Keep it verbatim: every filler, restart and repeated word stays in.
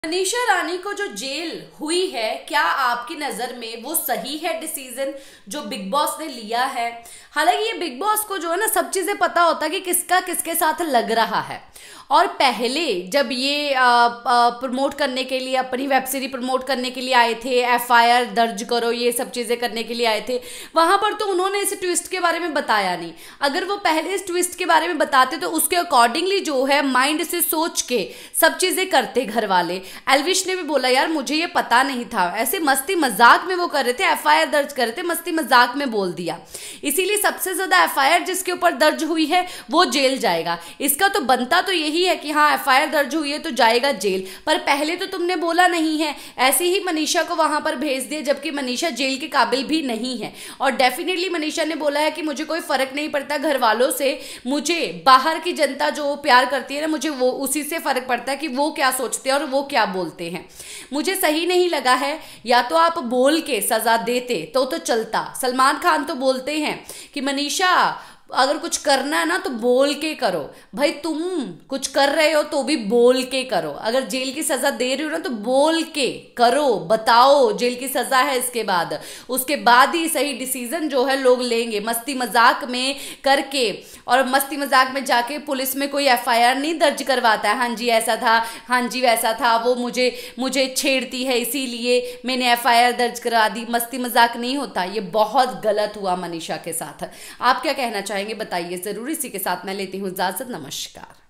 मनीषा रानी को जो जेल हुई है, क्या आपकी नजर में वो सही है डिसीजन जो बिग बॉस ने लिया है? हालांकि ये बिग बॉस को जो है ना सब चीजें पता होता है कि किसका किसके साथ लग रहा है। और पहले जब ये प्रमोट करने के लिए अपनी वेब सीरीज प्रमोट करने के लिए आए थे, एफ आई आर दर्ज करो, ये सब चीजें करने के लिए आए थे, वहां पर तो उन्होंने इस ट्विस्ट के बारे में बताया नहीं। अगर वो पहले इस ट्विस्ट के बारे में बताते तो उसके अकॉर्डिंगली जो है माइंड से सोच के सब चीजें करते घर वाले। एल्विश ने भी बोला यार मुझे ये पता नहीं था, ऐसे मस्ती मजाक में वो कर रहे थे, एफ आई आर दर्ज कर रहे थे, मस्ती मजाक में बोल दिया। इसीलिए सबसे ज्यादा एफ आई आर जिसके ऊपर दर्ज हुई है वो जेल जाएगा। इसका तो बनता तो यही है कि हाँ एफ आई आर दर्ज हुई है तो जाएगा जेल, पर पहले तो तुमने बोला नहीं है। ऐसे ही मनीषा को वहां पर भेज दिया जबकि मनीषा जेल के काबिल भी नहीं है। और डेफिनेटली मनीषा ने बोला है कि मुझे कोई फर्क नहीं पड़ता घर वालों से, मुझे बाहर की जनता जो प्यार करती है ना, मुझे वो उसी से फर्क पड़ता है कि वो क्या सोचते हैं और वो क्या बोलते हैं। मुझे सही नहीं लगा है। या तो आप बोल के सजा देते तो तो चलता। सलमान खान तो बोलते हैं कि मनीषा अगर कुछ करना है ना तो बोल के करो। भाई तुम कुछ कर रहे हो तो भी बोल के करो। अगर जेल की सजा दे रही हो ना तो बोल के करो, बताओ जेल की सजा है, इसके बाद उसके बाद ही सही डिसीजन जो है लोग लेंगे। मस्ती मजाक में करके और मस्ती मजाक में जाके पुलिस में कोई एफ आई आर नहीं दर्ज करवाता है। हाँ जी ऐसा था, हाँ जी वैसा था, वो मुझे मुझे छेड़ती है इसीलिए मैंने एफ आई आर दर्ज करा दी। मस्ती मजाक नहीं होता। ये बहुत गलत हुआ मनीषा के साथ। आप क्या कहना चाहेंगे बताइए जरूर। इसी के साथ मैं लेती हूँ इजाजत। नमस्कार।